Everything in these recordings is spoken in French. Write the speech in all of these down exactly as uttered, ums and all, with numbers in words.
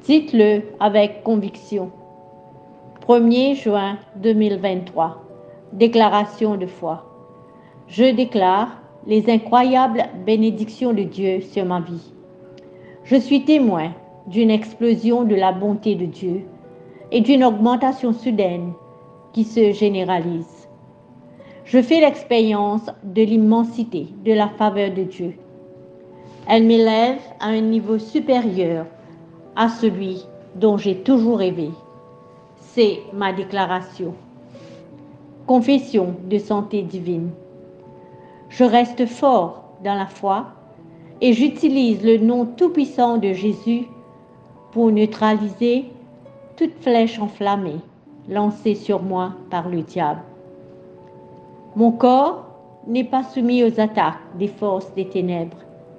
Dites-le avec conviction. premier juin deux mille vingt-trois. Déclaration de foi. Je déclare les incroyables bénédictions de Dieu sur ma vie. Je suis témoin d'une explosion de la bonté de Dieu et d'une augmentation soudaine qui se généralise. Je fais l'expérience de l'immensité de la faveur de Dieu. Elle m'élève à un niveau supérieur à celui dont j'ai toujours rêvé. C'est ma déclaration. Confession de santé divine. Je reste fort dans la foi et j'utilise le nom tout-puissant de Jésus pour neutraliser toute flèche enflammée lancée sur moi par le diable. Mon corps n'est pas soumis aux attaques des forces des ténèbres.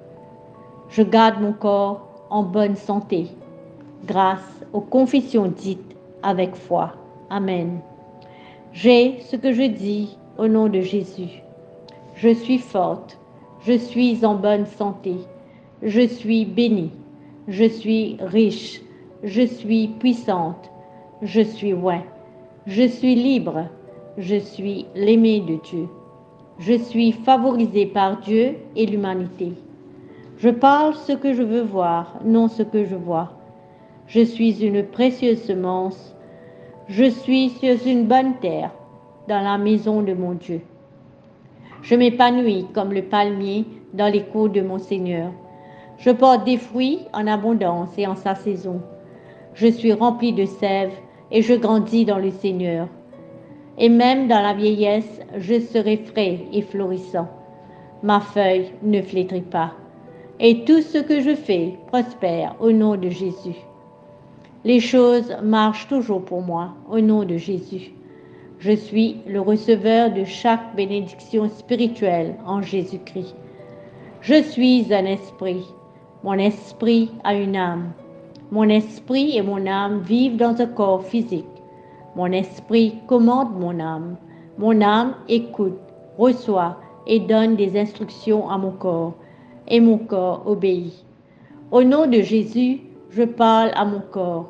Je garde mon corps en bonne santé grâce aux confessions dites avec foi. Amen. J'ai ce que je dis au nom de Jésus. Je suis forte, je suis en bonne santé, je suis bénie, je suis riche, je suis puissante, je suis ouais, je suis libre, je suis l'aimé de Dieu. Je suis favorisée par Dieu et l'humanité. Je parle ce que je veux voir, non ce que je vois. Je suis une précieuse semence. Je suis sur une bonne terre, dans la maison de mon Dieu. Je m'épanouis comme le palmier dans les cours de mon Seigneur. Je porte des fruits en abondance et en sa saison. Je suis rempli de sève et je grandis dans le Seigneur. Et même dans la vieillesse, je serai frais et florissant. Ma feuille ne flétrit pas. Et tout ce que je fais prospère au nom de Jésus. Les choses marchent toujours pour moi au nom de Jésus. Je suis le receveur de chaque bénédiction spirituelle en Jésus-Christ. Je suis un esprit. Mon esprit a une âme. Mon esprit et mon âme vivent dans un corps physique. Mon esprit commande mon âme. Mon âme écoute, reçoit et donne des instructions à mon corps. Et mon corps obéit. Au nom de Jésus, je parle à mon corps.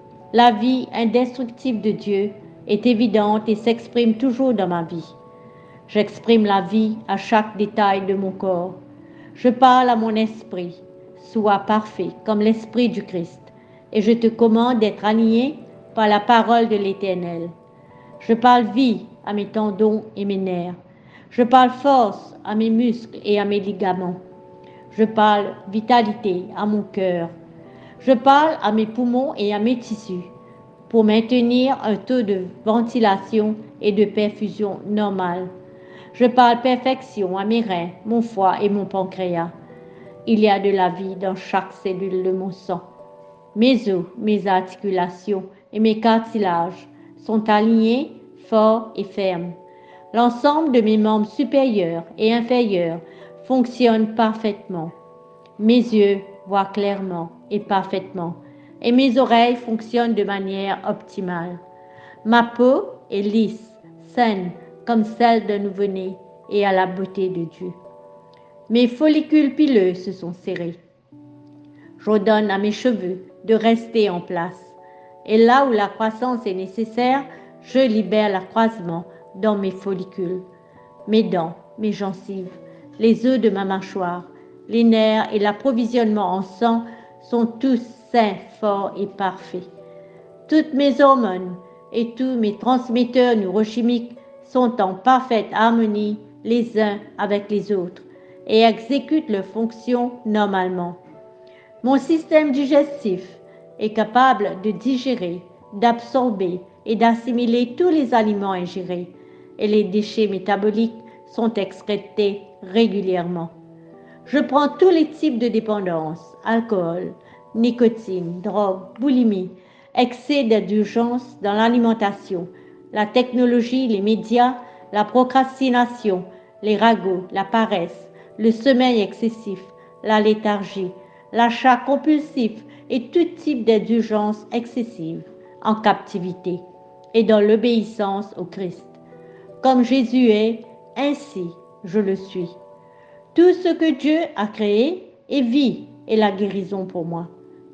La vie indestructible de Dieu est évidente et s'exprime toujours dans ma vie. J'exprime la vie à chaque détail de mon corps. Je parle à mon esprit. Sois parfait comme l'esprit du Christ. Et je te commande d'être aligné par la parole de l'Éternel. Je parle vie à mes tendons et mes nerfs. Je parle force à mes muscles et à mes ligaments. Je parle vitalité à mon cœur. Je parle à mes poumons et à mes tissus pour maintenir un taux de ventilation et de perfusion normal. Je parle perfection à mes reins, mon foie et mon pancréas. Il y a de la vie dans chaque cellule de mon sang. Mes os, mes articulations et mes cartilages sont alignés, forts et fermes. L'ensemble de mes membres supérieurs et inférieurs fonctionne parfaitement. Mes yeux voient clairement et parfaitement, et mes oreilles fonctionnent de manière optimale. Ma peau est lisse, saine, comme celle d'un nouveau-né, et à la beauté de Dieu. Mes follicules pileux se sont serrés. J'ordonne à mes cheveux de rester en place, et là où la croissance est nécessaire, je libère l'accroissement dans mes follicules, mes dents, mes gencives, les os de ma mâchoire, les nerfs et l'approvisionnement en sang sont tous sains, forts et parfaits. Toutes mes hormones et tous mes transmetteurs neurochimiques sont en parfaite harmonie les uns avec les autres et exécutent leurs fonctions normalement. Mon système digestif est capable de digérer, d'absorber et d'assimiler tous les aliments ingérés et les déchets métaboliques sont excrétés régulièrement. Je prends tous les types de dépendance, alcool, nicotine, drogue, boulimie, excès d'indulgence dans l'alimentation, la technologie, les médias, la procrastination, les ragots, la paresse, le sommeil excessif, la léthargie, l'achat compulsif et tout type d'indulgence excessive en captivité et dans l'obéissance au Christ. Comme Jésus est, ainsi je le suis. Tout ce que Dieu a créé est vie et la guérison pour moi.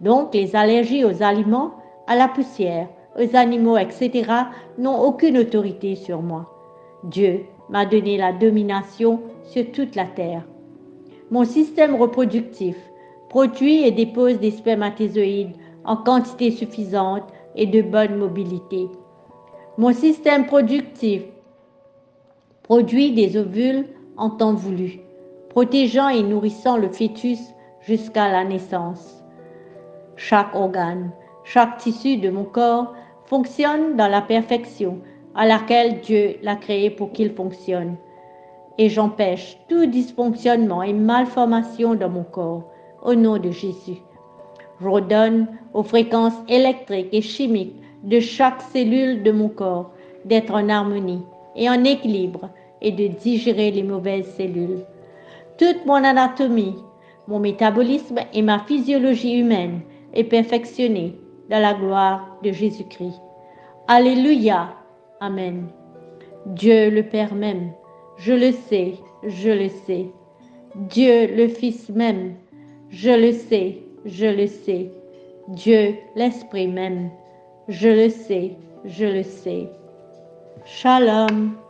Donc, les allergies aux aliments, à la poussière, aux animaux, et cetera n'ont aucune autorité sur moi. Dieu m'a donné la domination sur toute la terre. Mon système reproductif produit et dépose des spermatozoïdes en quantité suffisante et de bonne mobilité. Mon système productif produit des ovules en temps voulu, protégeant et nourrissant le fœtus jusqu'à la naissance. Chaque organe, chaque tissu de mon corps fonctionne dans la perfection à laquelle Dieu l'a créé pour qu'il fonctionne. Et j'empêche tout dysfonctionnement et malformation dans mon corps, au nom de Jésus. J'ordonne aux fréquences électriques et chimiques de chaque cellule de mon corps d'être en harmonie et en équilibre et de digérer les mauvaises cellules. Toute mon anatomie, mon métabolisme et ma physiologie humaine est perfectionnée dans la gloire de Jésus-Christ. Alléluia. Amen. Dieu le Père même, je le sais, je le sais. Dieu le Fils même, je le sais, je le sais. Dieu l'Esprit même, je le sais, je le sais. Shalom.